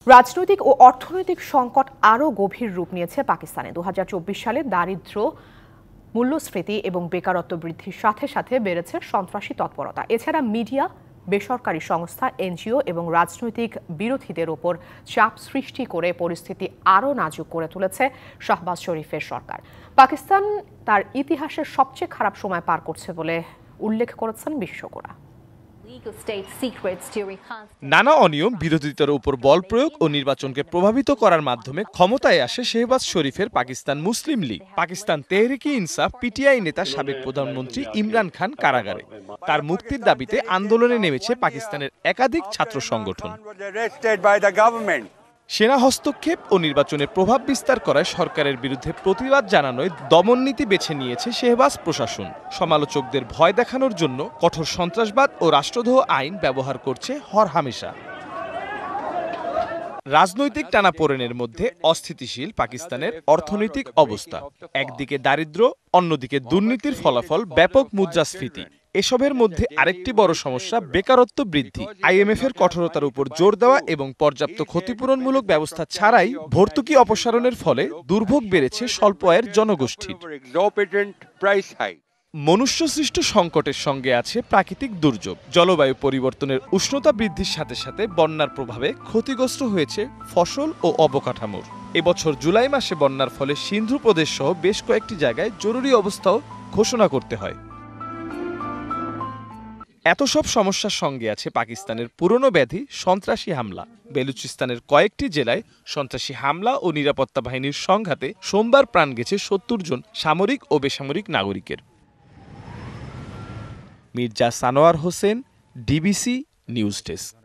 রাজনৈতিক ও অর্থনৈতিক সংকট আরও গভীর রূপ নিয়েছে পাকিস্তানে। ২০২৪ সালে দারিদ্র্য, মূল্যস্ফীতি এবং বেকারত্ব বৃদ্ধির সাথে সাথে বেড়েছে সন্ত্রাসী তৎপরতা। এছাড়া মিডিয়া, বেসরকারি সংস্থা, এনজিও এবং রাজনৈতিক বিরোধীদের ওপর চাপ সৃষ্টি করে পরিস্থিতি আরও নাজুক করে তুলেছে শাহবাজ শরীফের সরকার। পাকিস্তান তার ইতিহাসের সবচেয়ে খারাপ সময় পার করছে বলে উল্লেখ করেছেন বিশেষজ্ঞরা। নানা অনিয়ম, বিরোধিতার উপর বল প্রয়োগ ও নির্বাচনকে প্রভাবিত করার মাধ্যমে ক্ষমতায় আসে শেহবাজ শরীফের পাকিস্তান মুসলিম লীগ। পাকিস্তান তেহরিকে ইনসাফ পিটিআই নেতা সাবেক প্রধানমন্ত্রী ইমরান খান কারাগারে। তার মুক্তির দাবিতে আন্দোলনে নেমেছে পাকিস্তানের একাধিক ছাত্র সংগঠন। সেনা হস্তক্ষেপ ও নির্বাচনের প্রভাব বিস্তার করায় সরকারের বিরুদ্ধে প্রতিবাদ জানানোয় দমননীতি বেছে নিয়েছে শেহবাজ প্রশাসন। সমালোচকদের ভয় দেখানোর জন্য কঠোর সন্ত্রাসবাদ ও রাষ্ট্রদ্রোহ আইন ব্যবহার করছে হরহামেশা। রাজনৈতিক টানাপোড়েনের মধ্যে অস্থিতিশীল পাকিস্তানের অর্থনৈতিক অবস্থা। একদিকে দারিদ্র্য, অন্যদিকে দুর্নীতির ফলাফল ব্যাপক মুদ্রাস্ফীতি। এসবের মধ্যে আরেকটি বড় সমস্যা বেকারত্ব বৃদ্ধি। আইএমএফ এর কঠোরতার উপর জোর দেওয়া এবং পর্যাপ্ত ক্ষতিপূরণমূলক ব্যবস্থা ছাড়াই ভর্তুকি অপসারণের ফলে দুর্ভোগ বেড়েছে স্বল্প আয়ের জনগোষ্ঠীর। মনুষ্যসৃষ্ট সংকটের সঙ্গে আছে প্রাকৃতিক দুর্যোগ। জলবায়ু পরিবর্তনের উষ্ণতা বৃদ্ধির সাথে সাথে বন্যার প্রভাবে ক্ষতিগ্রস্ত হয়েছে ফসল ও অবকাঠামোর। এবছর জুলাই মাসে বন্যার ফলে সিন্ধু প্রদেশ সহ বেশ কয়েকটি জায়গায় জরুরি অবস্থাও ঘোষণা করতে হয়। এত সব সমস্যার সঙ্গে আছে পাকিস্তানের পুরনো ব্যাধি সন্ত্রাসী হামলা। বেলুচিস্তানের কয়েকটি জেলায় সন্ত্রাসী হামলা ও নিরাপত্তা বাহিনীর সংঘাতে সোমবার প্রাণ গেছে ৭০ জন সামরিক ও বেসামরিক নাগরিকের। Mirza Sanowar Hossain, DBC news desk.